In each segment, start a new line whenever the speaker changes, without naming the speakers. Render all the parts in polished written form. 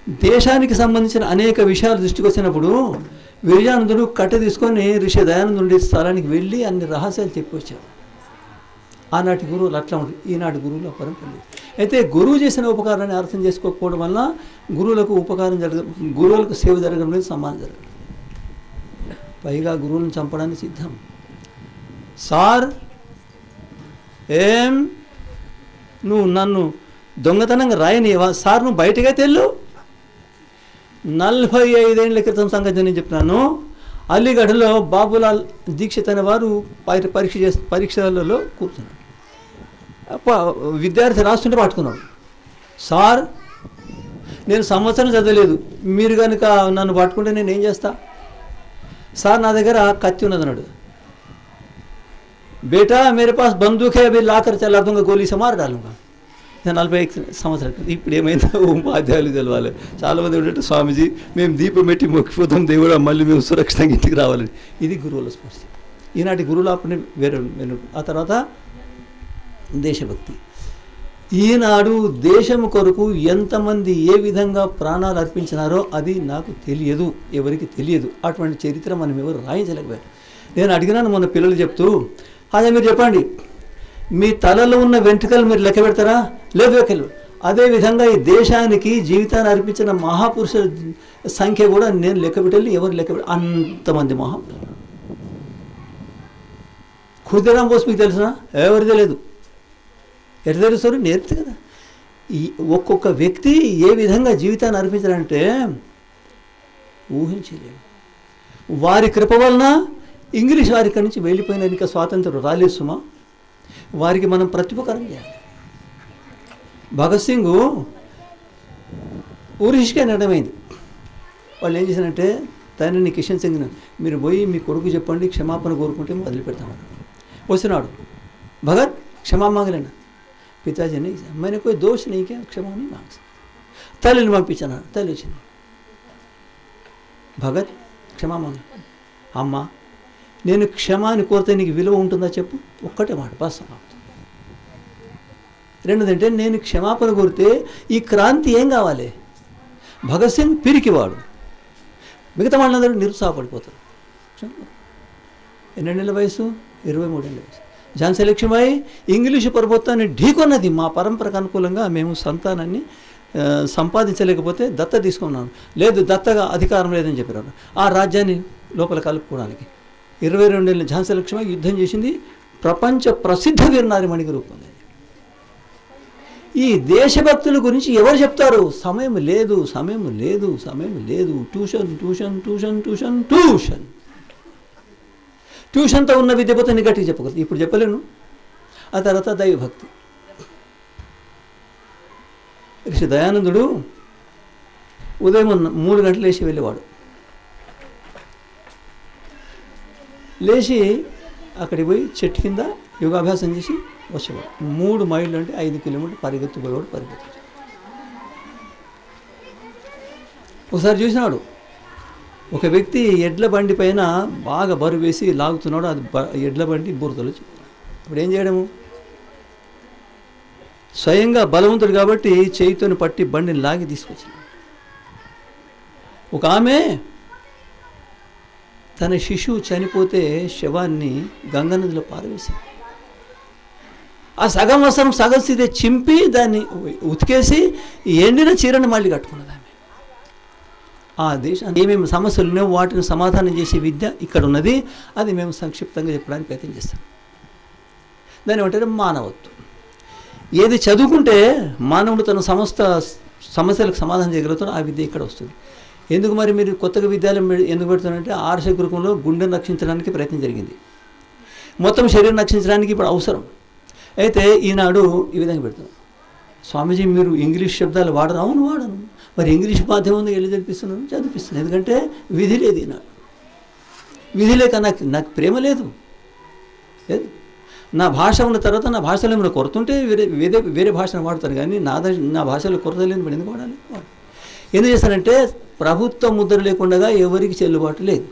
దేశానికి సంబంధించిన అనేక విషయాలు దృష్టికి వచ్చినప్పుడు విరజానందుడు కట్టె తీసుకొని ఋషి దయానందుడి స్థలానికి వెళ్ళి అన్ని రహస్యాలు చెప్పి వచ్చారు. ఆనాటి గురువులు అట్లా ఉంటుంది, ఈనాటి గురువులు పరంపరలేదు. అయితే గురువు చేసిన ఉపకారాన్ని అర్థం చేసుకోకపోవడం వల్ల గురువులకు ఉపకారం గురువులకు సేవ జరగడం లేదు, సమ్మానం జరగడం. పైగా గురువులను చంపడానికి సిద్ధం. సార్ ఏం నువ్వు నన్ను దొంగతనంగా రాయనివా సార్, నువ్వు బయటగా తెల్లు. 45 ఏళ్ల క్రితం సంగతి నేను చెప్తున్నాను. అలీగఢ్లో బాబులాల్ దీక్షిత్ అనే వారు పరీక్షలలో కూర్చున్నాడు. విద్యార్థి రాస్తుంటే పట్టుకున్నాడు. సార్ నేను సంవత్సరం చదవలేదు, మీరు కనుక నన్ను పట్టుకుంటే నేను ఏం చేస్తా? సార్ నా దగ్గర కత్తి ఉన్నది అన్నాడు. బేటా మేరే పాస్ బందూకే అవి లాకర్ చల్లా దొంగ గోలీ సమార్ డాలుగా. 45 సంవత్సరాలు. ఇప్పుడు ఏమైందో ఉపాధ్యాయులు తెలవాలి. చాలామంది ఏంటంటే స్వామీజీ మేము దీపం పెట్టి మొక్కిపోతాం దేవుడా, మళ్ళీ మేము సురక్షితంగా ఇంటికి రావాలని. ఇది గురువుల స్పర్శ. ఈనాటి గురువులు అప్పుడు వేరే. ఆ తర్వాత దేశభక్తి. ఈనాడు దేశం కొరకు ఎంతమంది ఏ విధంగా ప్రాణాలు అర్పించినారో అది నాకు తెలియదు, ఎవరికి తెలియదు. అటువంటి చరిత్ర మనం ఎవరు రాయించలేకపోయారు. నేను అడిగినాను మొన్న పిల్లలు చెప్తూ, అదే మీరు చెప్పండి, మీ తలలో ఉన్న వెంట్రుకలు మీరు లెక్క పెడతారా? లేదు లెక్కలు. అదేవిధంగా ఈ దేశానికి జీవితాన్ని అర్పించిన మహాపురుషుల సంఖ్య కూడా నేను లెక్క పెట్టాలి, ఎవరు లెక్క పెట్టాలి? అంతమంది మహాపురుషులు. ఖుదీరామ్ బోస్ మీకు తెలిసిన? ఎవరు తెలియదు. ఎట్లా తెలుస్తారు? నేర్పుతుంది కదా. ఈ ఒక్కొక్క వ్యక్తి ఏ విధంగా జీవితాన్ని అర్పించారంటే ఊహించలేము. వారి కృప వలన ఇంగ్లీష్ వారి ఇక్కడి నుంచి వెళ్ళిపోయిన ఇంకా స్వాతంత్రం రాలేదు సుమా. వారికి మనం ప్రత్యుపకారం చేయాలి. భగత్ సింగ్ ఊరిష్గా నిర్ణయమైంది. వాళ్ళు ఏం చేశారంటే తండ్రిని కిషన్ సింగ్, మీరు పోయి మీ కొడుకు చెప్పండి క్షమాపణ కోరుకుంటే వదిలిపెడతామని. వస్తున్నాడు భగత్, క్షమా మాంగలేనా? పితాజీ नहीं, मैंने कोई दोष नहीं किया, क्षमा नहीं मांग सकता. తల్లిని పంపించాను. తల్లి వచ్చింది. భగత్ క్షమా మాంగ. అమ్మ నేను క్షమాని కోరితే నీకు విలువ ఉంటుందా చెప్పు? ఒక్కటే మాట బస్. రెండోదంటే నేను క్షమాపణ కోరితే ఈ క్రాంతి ఏం కావాలి? భగత్ సింగ్ పిరికివాడు, మిగతా వాళ్ళందరూ నిరుత్సాహపడిపోతారు. ఎన్నేళ్ళ వయసు? 23 ఏళ్ళ వయసు. ఝాన్సీ లక్ష్మీబాయి ఇంగ్లీషు ప్రభుత్వాన్ని ఢీకొన్నది. మా పరంపరకు అనుకూలంగా మేము సంతానాన్ని సంపాదించలేకపోతే దత్త తీసుకున్నాను. లేదు, దత్తగా అధికారం లేదని చెప్పారు. ఆ రాజ్యాన్ని లోపల కలుపుకోవడానికి 22 ఏళ్ళ ఝాన్సీ లక్ష్మీబాయి యుద్ధం చేసింది. ప్రపంచ ప్రసిద్ధ వీరనారిమణికి రూపొందింది. ఈ దేశభక్తుల గురించి ఎవరు చెప్తారు? సమయం లేదు, సమయం లేదు, సమయం లేదు. Tuition tuition tuition tuition tuition. ట్యూషన్తో ఉన్న విద్య పోతే నేను గట్టిగా చెప్పగలను, ఇప్పుడు చెప్పలేను. ఆ తర్వాత దైవభక్తి. ఋషి దయానందుడు ఉదయం 3 గంటలు లేచి వెళ్ళేవాడు. లేచి అక్కడికి పోయి చెట్టు కింద యోగాభ్యాసం చేసి వచ్చేవాడు. 3 మైళ్ళు అంటే 5 కిలోమీటర్లు పరిగెత్తిపోయేవాడు. ఒకసారి చూసినాడు, ఒక వ్యక్తి ఎడ్ల బండి పైన బాగా బరువు వేసి లాగుతున్నాడు. అది ఎడ్ల బండి బురదలో. ఇప్పుడు ఏం చేయడము? స్వయంగా బలవంతుడు కాబట్టి చేయితోని పట్టి బండిని లాగి తీసుకొచ్చినాడు. ఒక ఆమె తన శిశువు చనిపోతే శవాన్ని గంగానదిలో పారవేసింది. ఆ సగం వస్త్రం సగం స్థితి చింపి దాన్ని ఉతికేసి ఎండిన చీరను మళ్ళీ కట్టుకున్నది ఆమె. ఆ దేశాన్ని ఏమేమి సమస్యలు ఉన్నాయో వాటిని సమాధానం చేసే విద్య ఇక్కడ ఉన్నది. అది మేము సంక్షిప్తంగా చెప్పడానికి ప్రయత్నం చేస్తాం. దాన్ని ఏమంటారు? మానవత్వం. ఏది చదువుకుంటే మానవుడు తన సమస్త సమస్యలకు సమాధానం చేయగలుగుతాడు, ఆ విద్య ఇక్కడ వస్తుంది. ఎందుకు మరి మీరు కొత్తగా విద్యాలయం ఎందుకు పెడుతున్నారంటే ఆర్ష గురుకులంలో గుండెను రక్షించడానికి ప్రయత్నం జరిగింది. మొత్తం శరీరం రక్షించడానికి ఇప్పుడు అవసరం. అయితే ఈనాడు ఈ విధంగా పెడుతున్నాం. స్వామీజీ మీరు ఇంగ్లీష్ శబ్దాలు వాడరు? అవును వాడను. మరి ఇంగ్లీష్ మాధ్యమం ఉంది, వెళ్ళి చదివిస్తున్నాను, చదివిస్తున్నాను. ఎందుకంటే విధి లేదు ఈనాడు. విధి లేక నాకు ప్రేమ లేదు. నా భాష ఉన్న తర్వాత నా భాషలో ఏమైనా కొరతుంటే వేరే భాషను వాడతాను, కానీ నా భాషలో కొరత లేని మరి ఎందుకు వాడాలి? ఎందుకు చేస్తానంటే ప్రభుత్వ ముద్ర లేకుండా ఎవరికి చెల్లుబాటు లేదు.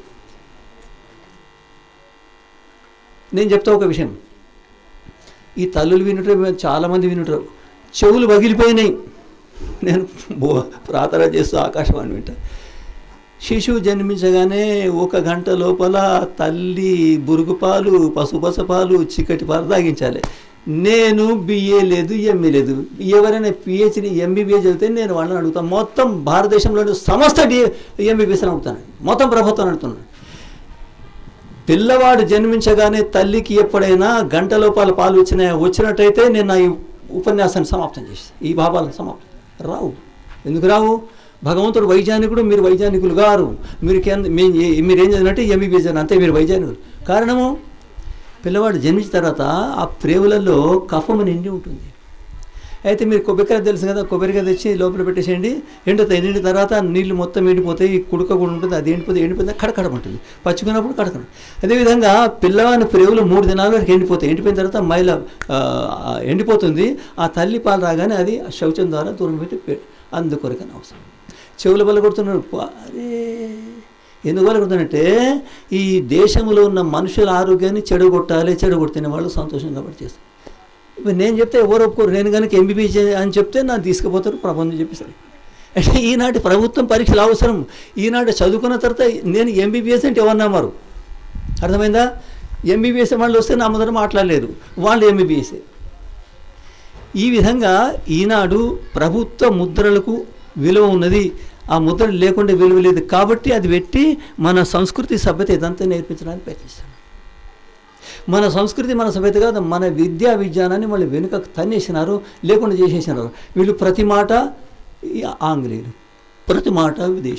నేను చెప్తా ఒక విషయం, ఈ తల్లులు వినుటారు, చాలామంది వినుటారు, చెవులు పగిలిపోయినాయి. నేను ప్రార్థన చేస్తూ ఆకాశవాణి వింటా. శిశువు జన్మించగానే 1 గంట లోపల తల్లి బురుగుపాలు, పసుపసపాలు, చిక్కటి పాలు తాగించాలి. నేను బిఏ లేదు, ఎంఏ లేదు. ఎవరైనా పిహెచ్డి ఎంబీబీఎస్ చదివితే నేను వాళ్ళని అడుగుతాను. మొత్తం భారతదేశంలోని సమస్త ఎంబీబీఎస్ అని అడుగుతాను. మొత్తం ప్రభుత్వం అడుగుతున్నాను. పిల్లవాడు జన్మించగానే తల్లికి ఎప్పుడైనా గంట లోపల పాలు వచ్చినట్టయితే నేను నా ఈ ఉపన్యాసాన్ని సమాప్తం చేస్తాను. ఈ భావాలను సమాప్తం రావు. ఎందుకు రావు? భగవంతుడు వైజ్ఞానికుడు, మీరు వైజ్ఞానికులు గారు. మీరేం చదివినట్టే ఎంబీబీఎస్ అని, అంతే, మీరు వైజ్ఞానికులు. కారణము, పిల్లవాడు జన్మించిన తర్వాత ఆ ప్రేవులలో కఫము నిండి ఉంటుంది. అయితే మీరు కొబ్బరికాయ తెలుసు కదా, కొబ్బరికాయ తెచ్చి లోపల పెట్టేసేయండి, ఎండుతాయి. ఎండిన తర్వాత నీళ్ళు మొత్తం ఎండిపోతాయి, కుడుక కూడా ఉంటుంది, అది ఎండిపోతే కడకడ ఉంటుంది, పచ్చుకున్నప్పుడు కడకడ. అదేవిధంగా పిల్లవాని ప్రేవులు 3 దినాల వరకు ఎండిపోతాయి. ఎండిపోయిన తర్వాత మైల ఎండిపోతుంది. ఆ తల్లి పాలు రాగానే అది శౌచం ద్వారా దూరం పెట్టి అందుకొరకని అవసరం. చెవుల వల్ల కొడుతున్నారు. అరే ఎందువల్ల కొడుతున్నట్టే ఈ దేశంలో ఉన్న మనుషుల ఆరోగ్యాన్ని చెడగొట్టిన వాళ్ళు సంతోషంగా కాబట్టి చేస్తారు. ఇప్పుడు నేను చెప్తే ఎవరు ఒప్పుకోరు. నేను కనుక ఎంబీబీఎస్ అని చెప్తే నన్ను తీసుకుపోతారు, ప్రబంధం చెప్పేసరి. అంటే ఈనాటి ప్రభుత్వం పరీక్షలు అవసరం. ఈనాటి చదువుకున్న తర్వాత నేను ఎంబీబీఎస్ అంటే ఎవరు నమ్మరు. అర్థమైందా? ఎంబీబీఎస్ వాళ్ళు వస్తే నా ముందర మాట్లాడలేరు, వాళ్ళు ఎంబీబీఎస్. ఈ విధంగా ఈనాడు ప్రభుత్వ ముద్రలకు విలువ ఉన్నది. ఆ ముద్ర లేకుండా విలువ లేదు. కాబట్టి అది పెట్టి మన సంస్కృతి సభ్యత ఇదంతా నేర్పించడానికి ప్రయత్నిస్తాం. మన సంస్కృతి మన సభ్యత కాదు, మన విజ్ఞానాన్ని వాళ్ళు వెనుకకు తన్నేసినారు, లేకుండా చేసేసినారు. వీళ్ళు ప్రతి మాట ఆంగ్లేయులు, ప్రతి మాట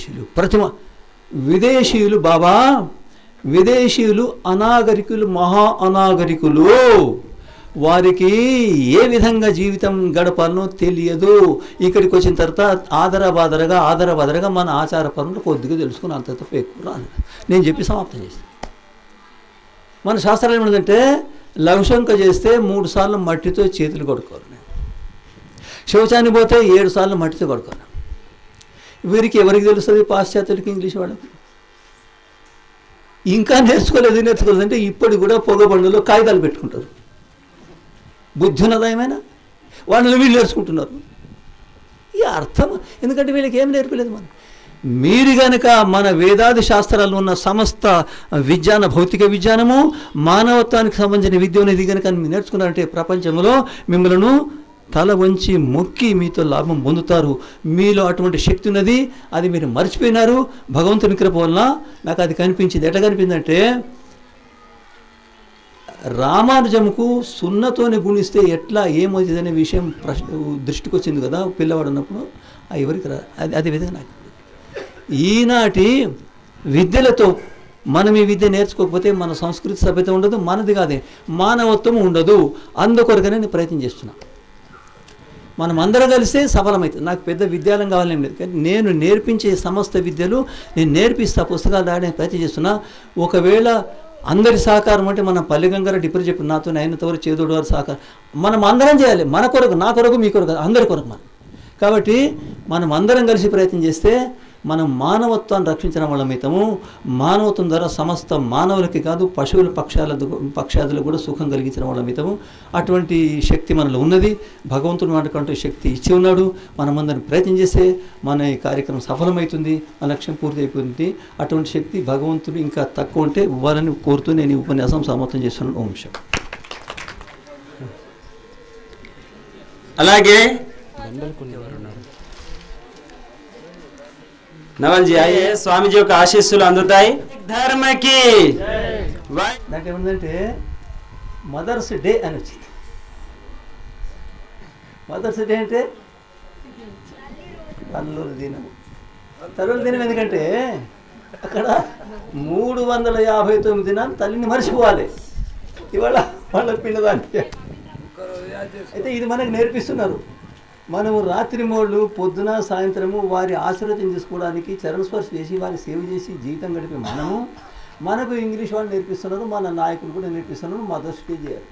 విదేశీయులు బాబా, విదేశీయులు అనాగరికులు, మహా అనాగరికులు. వారికి ఏ విధంగా జీవితం గడపాలనో తెలియదు. ఇక్కడికి వచ్చిన తర్వాత ఆదరబాదరగా మన ఆచార పనులు కొద్దిగా తెలుసుకుని అంత తప్ప ఎక్కువ రాదు. నేను చెప్పి సమాప్తం చేస్తాను. మన శాస్త్రాలు ఏమిటంటే లఘుశంక చేస్తే 3 సార్లు మట్టితో చేతులు కొడుకోవాలి, శౌచానికి పోతే 7 సార్లు మట్టితో కొడుకోవాలి. వీరికి ఎవరికి తెలుస్తుంది? పాశ్చాత్యులకి, ఇంగ్లీష్ వాళ్ళకి. ఇంకా నేర్చుకోలేదంటే ఇప్పటికి కూడా పొగబండులో కాగితాలు పెట్టుకుంటారు. బుద్ధి ఉన్నదా ఏమైనా? వాళ్ళని వీళ్ళు నేర్చుకుంటున్నారు. ఈ అర్థం, ఎందుకంటే వీళ్ళకి ఏం నేర్పలేదు. మీరు కనుక మన వేదాది శాస్త్రాల్లో ఉన్న సమస్త భౌతిక విజ్ఞానము, మానవత్వానికి సంబంధించిన విద్య అనేది కనుక మీరు నేర్చుకున్నారంటే ప్రపంచంలో మిమ్మల్ని తల వంచి మొక్కి మీతో లాభం పొందుతారు. మీలో అటువంటి శక్తి ఉన్నది, అది మీరు మర్చిపోయినారు. భగవంతుని కృప వలన నాకు అది కనిపించింది. ఎట్లా కనిపించిందంటే, రామానుజముకు 0తోనే గుణిస్తే ఎట్లా ఏమవుతుంది అనే విషయం దృష్టికి వచ్చింది కదా పిల్లవాడు ఉన్నప్పుడు. ఎవరికి రా అదే విధంగా నాకు ఈనాటి విద్యలతో మనం ఈ విద్య నేర్చుకోకపోతే మన సంస్కృతి సభ్యత ఉండదు, మనది కాదే మానవత్వం ఉండదు. అందుకొరకనే నేను ప్రయత్నం చేస్తున్నాను. మనం అందరం కలిస్తే సఫలమవుతుంది. నాకు పెద్ద విద్యాలయం కావాలని లేదు, కానీ నేను నేర్పించే సమస్త విద్యలు నేను నేర్పిస్తా, పుస్తకాలు రాయడానికి ప్రయత్నం చేస్తున్నా. ఒకవేళ అందరి సహకారం అంటే మన పల్లె గంగారెడ్డి ఇప్పుడు చెప్పిన నాతో అయినంతవరకు చేదోడు వారి సహకారం మనం అందరం చేయాలి. మన కొరకు, నా కొరకు, మీ కొరకు, అందరి కొరకు మనం. కాబట్టి మనం అందరం కలిసి ప్రయత్నం చేస్తే మనం మానవత్వాన్ని రక్షించడం వల్ల మితము. మానవత్వం ద్వారా సమస్త మానవులకి కాదు, పశువుల పక్షాదులకు కూడా సుఖం కలిగించడం వల్ల మితము. అటువంటి శక్తి మనలో ఉన్నది. భగవంతుడు మనకంటూ శక్తి ఇచ్చి ఉన్నాడు. మనమందరం ప్రయత్నం చేస్తే మన ఈ కార్యక్రమం సఫలమవుతుంది, మన లక్ష్యం పూర్తి అయిపోతుంది. అటువంటి శక్తి భగవంతుడు ఇంకా తక్కువ ఉంటే ఇవ్వాలని కోరుతూ నేను ఈ ఉపన్యాసం సమాప్తం చేస్తున్నాను. ఓం శక్తి.
అలాగే नवल जी आइए, स्वामी जी का आशीस्సులు అందుతాయి. ధర్మ కి
నాకేమంటే మదర్స్ డే అని వచ్చింది. మదర్స్ డే అంటే తల్లుల దినం. తల్లుల దినం ఎందుకంటే అక్కడ 359 దినాలు తల్లిని మర్చిపోవాలి. ఇవాళ వాళ్ళ పిల్లదానికి అయితే ఇది మనకు నేర్పిస్తున్నారు. మనము రాత్రి మోళ్ళు పొద్దున సాయంత్రము వారి ఆశీర్వచనం చేసుకోవడానికి చరణస్పర్శ చేసి వారి సేవ చేసి జీవితం గడిపే మనకు ఇంగ్లీష్ వాళ్ళు నేర్పిస్తున్నారు, మన నాయకులు కూడా నేర్పిస్తున్నారు. మదర్స్ డే చేయాలి.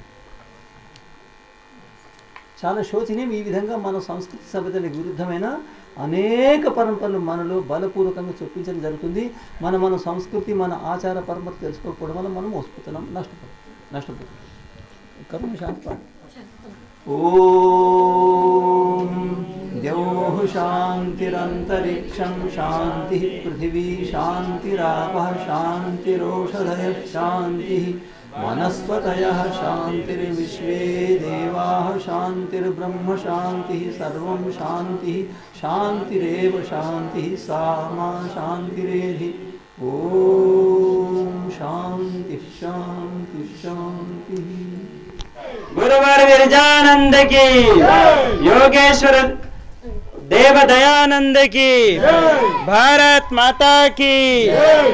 చాలా శోచనీయం. ఈ విధంగా మన సంస్కృతి సభ్యతలకు విరుద్ధమైన అనేక పరంపరలు మనలో బలపూర్వకంగా చొప్పించడం జరుగుతుంది. మన సంస్కృతి, మన ఆచార పరంపర తెలుసుకోకపోవడం వల్ల మనం మోసపోతున్నాం, నష్టపోతున్నాం. కరుణ శాంతి ओम द्यौः शान्तिरन्तरिक्षं शान्तिः पृथिवी शान्तिरापः शान्तिरोषधयः शान्तिः वनस्पतयः शान्तिर्विश्वे देवाः शान्तिर्ब्रह्म शान्तिः सर्वं शान्तिः शान्तिरेव शान्तिः सा मा शान्तिरेधि। ओम शांति शांति शांति।
गुरुवर विरजानंद की, योगेश्वर देव दयानंद की, भारत माता की।